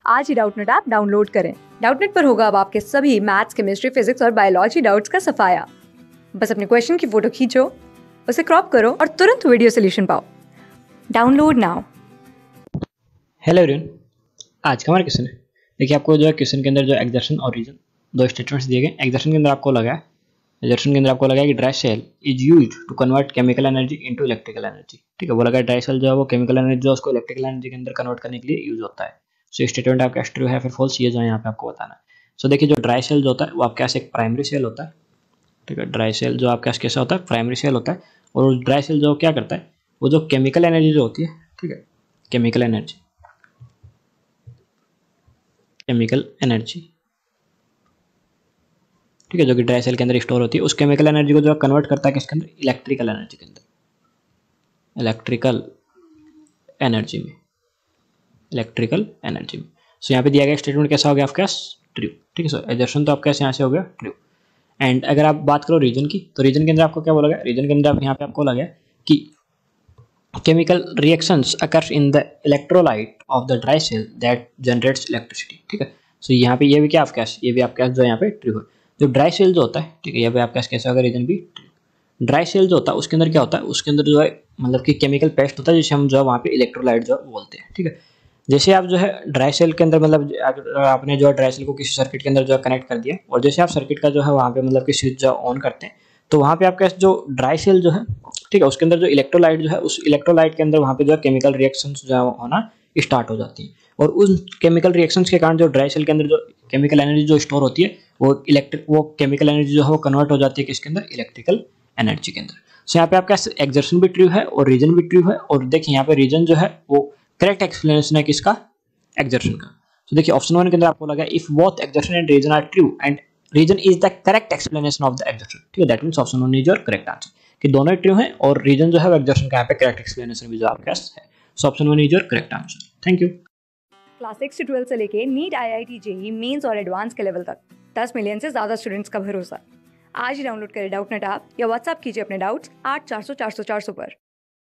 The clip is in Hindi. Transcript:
आज ही डाउटनेट ऐप डाउनलोड करें। डाउटनेट पर होगा अब आपके सभी मैथ्स, केमिस्ट्री, फिजिक्स और बायोलॉजी डाउट्स का सफाया। बस अपने क्वेश्चन की फोटो खींचो, उसे क्रॉप करो और तुरंत वीडियो सोल्यूशन पाओ। Download now. हेलो एवरीवन, आज का हमारा क्वेश्चन है। देखिए, आपको जो है क्वेश्चन के अंदर जो एक्सर्शन और रीजन दो स्टेटमेंट्स दिए गए। एक्सर्शन के अंदर आपको लगा है कि dry cell is used to convert chemical energy into electrical energy. ठीक है, बोला गया ड्राई सेल जो है वो केमिकल एनर्जी जो उसको इलेक्ट्रिकल एनर्जी के अंदर कन्वर्ट करने के लिए यूज होता है। सो स्टेटमेंट आपका ट्रू है फिर फॉल्स, ये जो है यहाँ पे आपको बताना है। सो देखिए, जो ड्राई सेल जो होता है वो आपके पास एक प्राइमरी सेल होता है। ठीक है, ड्राई सेल जो आपके पास कैसा होता है, प्राइमरी सेल होता है। और ड्राई सेल जो क्या करता है, वो जो केमिकल एनर्जी जो होती है, ठीक है, केमिकल एनर्जी ठीक है, जो कि ड्राई सेल के अंदर स्टोर होती है, उस केमिकल एनर्जी को जो कन्वर्ट करता है किसके अंदर, इलेक्ट्रिकल एनर्जी के अंदर, इलेक्ट्रिकल एनर्जी में। सो यहाँ पे दिया गया स्टेटमेंट कैसा हो गया आपके पास, ट्रू। ठीक है, सो एजर्शन तो आपके यहाँ से हो गया ट्रू। एंड अगर आप बात करो रीजन की, तो रीजन के अंदर आपको क्या बोला गया, रीजन के अंदर यहाँ पे आपको लगा कि chemical reactions occurs in the electrolyte of the dry cell that generates electricity। ठीक है, सो यहाँ पे ये भी क्या आपके पास, ये भी आपके पास जो यहाँ पे ट्रू है। जो ड्राई सेल जो होता है, ठीक है, यहाँ पे आपके पास कैसा होगा, रीजन भी ट्रू। ड्राई सेल जो होता है उसके अंदर क्या होता है, उसके अंदर जो है मतलब कि केमिकल पेस्ट होता है जिसे हम जो है वहाँ पे इलेक्ट्रोलाइट जो बोलते हैं। ठीक है, जैसे आप जो है ड्राई सेल के अंदर मतलब आपने जो है ड्राई सेल को किसी सर्किट के अंदर जो है कनेक्ट कर दिया, और जैसे आप सर्किट का जो है वहाँ पे मतलब कि स्विच जो ऑन करते हैं, तो वहाँ पे आपके जो ड्राई सेल जो है, ठीक है, उसके अंदर जो इलेक्ट्रोलाइट जो है, उस इलेक्ट्रोलाइट के अंदर वहाँ पे जो है केमिकल रिएक्शंस जो है होना स्टार्ट हो जाती है। और उस केमिकल रिएक्शंस के कारण जो ड्राई सेल के अंदर जो केमिकल एनर्जी जो स्टोर होती है, वो केमिकल एनर्जी जो है वो कन्वर्ट हो जाती है किसके अंदर, इलेक्ट्रिकल एनर्जी के अंदर। सो यहाँ पे आपका एक्सर्शन भी ट्रू है और रीजन भी ट्रू है। और देखिए यहाँ पे रीजन जो है वो करेक्ट एक्सप्लेनेशन है किसका, एक्सर्शन का। तो देखिए ऑप्शन 1 के अंदर आपको लगा if both assertion and reason are true and reason is the correct explanation of the assertion. ठीक है, that means option 1 is your correct answer, कि दोनों ट्रू हैं और रीजन जो है वो एक्सर्शन का यहाँ पे करेक्ट एक्सप्लेनेशन भी जो आपके पास है। So option 1 is your correct answer. Thank you. Class 6 से 12 से लेके नीट, IIT, JEE मेंस और एडवांस के लेवल तक 10 मिलियन से ज्यादा स्टूडेंट्स का भरोसा। आज ही डाउनलोड करें डाउटनेट ऐप या व्हाट्सएप कीजिए अपने डाउट्स 8400 400 400 पर।